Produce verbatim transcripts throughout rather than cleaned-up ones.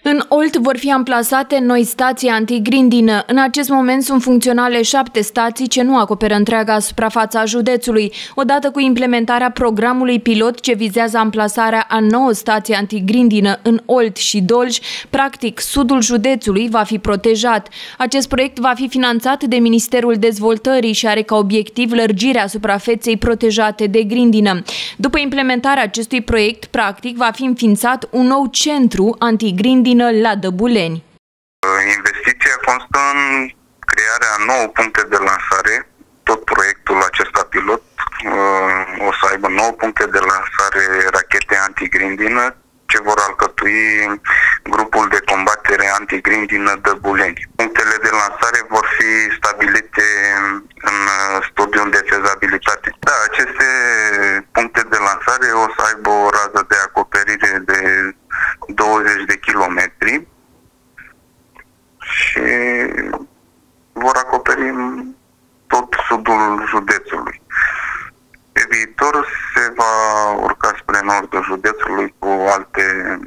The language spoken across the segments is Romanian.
În Olt vor fi amplasate noi stații antigrindină. În acest moment sunt funcționale șapte stații ce nu acoperă întreaga suprafață a județului. Odată cu implementarea programului pilot ce vizează amplasarea a nouă stații antigrindină în Olt și Dolj, practic sudul județului va fi protejat. Acest proiect va fi finanțat de Ministerul Dezvoltării și are ca obiectiv lărgirea suprafeței protejate de grindină. După implementarea acestui proiect, practic va fi înființat un nou centru antigrindină la Dăbuleni. Investiția constă în crearea nouă puncte de lansare. Tot proiectul acesta pilot o să aibă nouă puncte de lansare rachete antigrindină ce vor alcătui grupul de combatere antigrindină Dăbuleni. Punctele de lansare vor fi stabilite în studiul de fezabilitate. Da, aceste puncte de lansare o să aibă o rază de acoperire de douăzeci de kilometri și vor acoperi tot sudul județului. Pe viitor se va urca spre nordul județului cu alte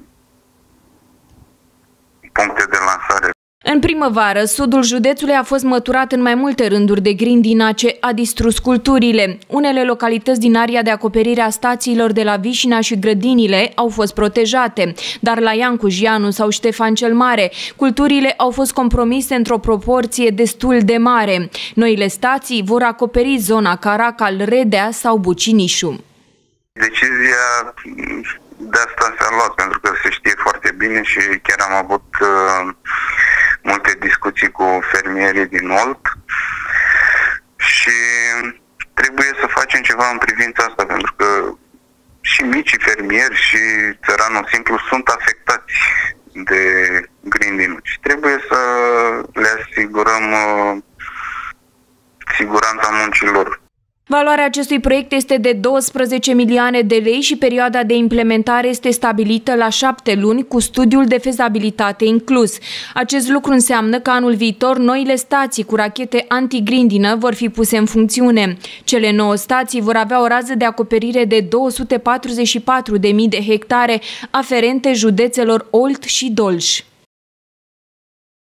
puncte de lansare. În primăvară, sudul județului a fost măturat în mai multe rânduri de grindina ce a distrus culturile. Unele localități din area de acoperire a stațiilor de la Vișina și Grădinile au fost protejate, dar la Iancu Gianu sau Ștefan cel Mare, culturile au fost compromise într-o proporție destul de mare. Noile stații vor acoperi zona Caracal, Redea sau Bucinișu. Decizia de asta s-a luat, pentru că se știe foarte bine și chiar am avut uh, multe discuții cu fermierii din Olt și trebuie să facem ceva în privința asta, pentru că și micii fermieri și țăranul simplu sunt afectați de grindină și trebuie să le asigurăm uh, siguranța muncilor. Valoarea acestui proiect este de douăsprezece milioane de lei și perioada de implementare este stabilită la șapte luni cu studiul de fezabilitate inclus. Acest lucru înseamnă că anul viitor noile stații cu rachete antigrindină vor fi puse în funcțiune. Cele nouă stații vor avea o rază de acoperire de două sute patruzeci și patru de mii de hectare aferente județelor Olt și Dolj.